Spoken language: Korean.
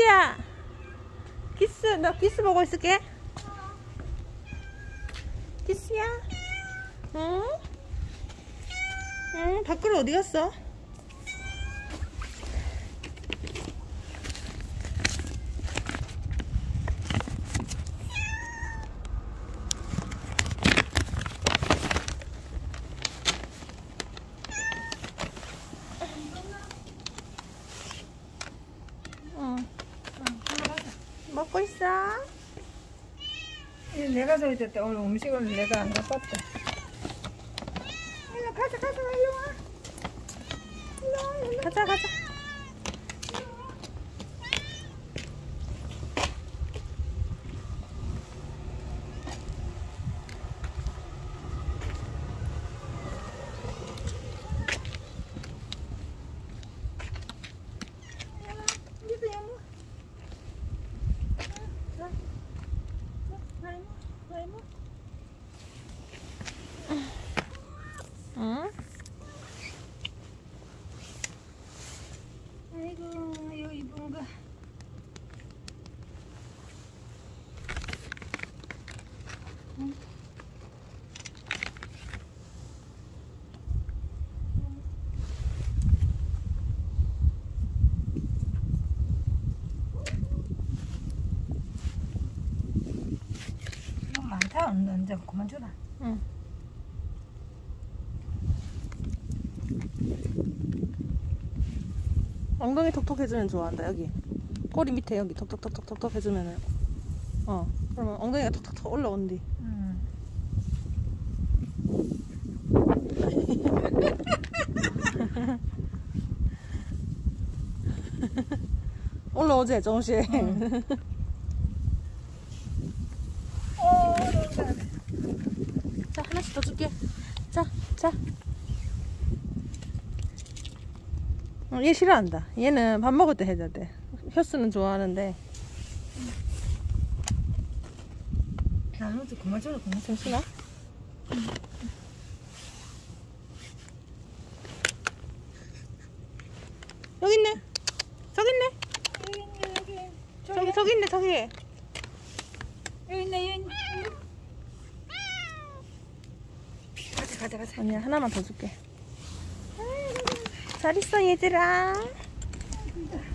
키스야. 키스, 나 키스 보고 있을게. 키스야. 응? 응, 밖으로 어디 갔어? 먹고 있어? 내가 서 있었대. 오늘 음식을 내가 안 갖고 왔다. 일로 가자, 가자, 일로 와. 일로 와. 가자, 가자. 응? 아이고, 이거 이쁜 거. 응? 너무 많다. 언제 그만 줘라. 응. 엉덩이 톡톡 해주면 좋아한다. 여기 꼬리 밑에 여기 톡톡톡톡톡 해주면은 그러면 엉덩이가 톡톡톡 올라온디. 올라오지 조금씩. 자, 하나씩 더 줄게. 자. 얘 싫어한다. 얘는 밥 먹을 때 해줘야 돼. 혀스는 좋아하는데. 나눠서 그만 줘라, 그만 줘. 잠시만. 여기 있네. 저기 있네. 저기 있네, 저기. 여기 있네, 여기 있네. 가자. 아니야, 하나만 더 줄게. 잘 있어, 얘들아.